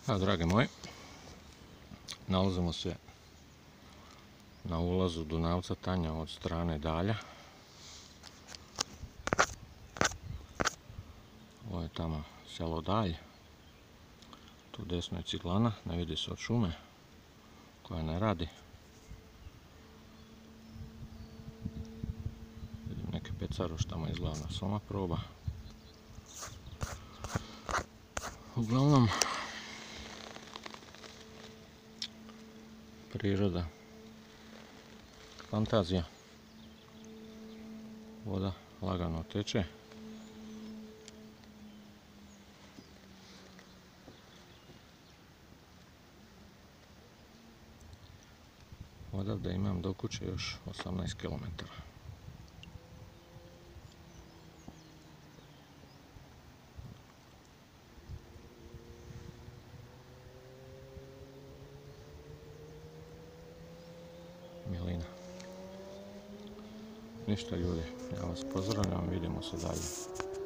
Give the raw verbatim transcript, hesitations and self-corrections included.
Evo, dragi moji, nalazimo se na ulazu Dunavca Tanja od strane Dalja. Ovo je tamo selo Dalj. Tu desno je ciglana, ne vidi se od šume koja ne radi. Vidim neke pecaroš, tamo izgleda na soma proba. Uglavnom, priroda, fantazija, voda lagano teče. Odavde imam do kuće još osamnaest kilometara. Milina. Ništa ljudi, ja vas pozdravljam, vidimo se dalje.